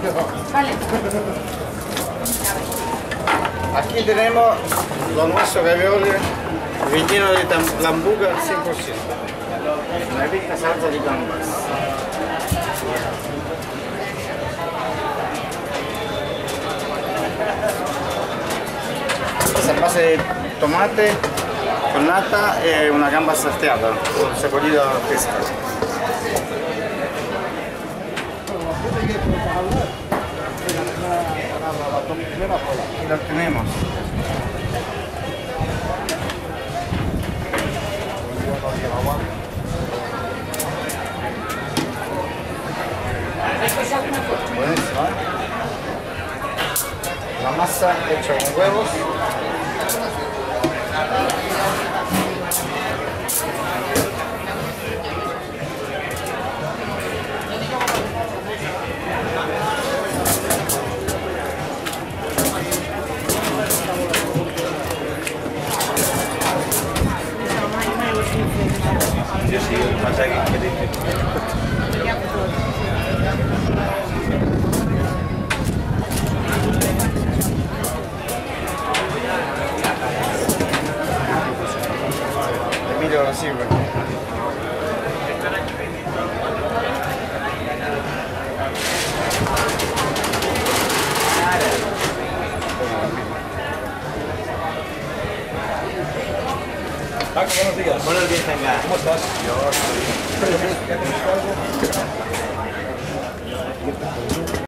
Vale. Aquí tenemos los nuestros ravioles rellenos de lambuca al 100%. Una rica salsa de gambas. Es a base de tomate con nata y una gamba salteada con cebollita fresca. Aquí lo tenemos. Buenísimo, ¿eh? La masa hecha con huevos. Yo sí, pasa que dice. Emilio lo sirve. Paco, buenos días. Buenos días, Tanga. ¿Cómo estás? Yo estoy...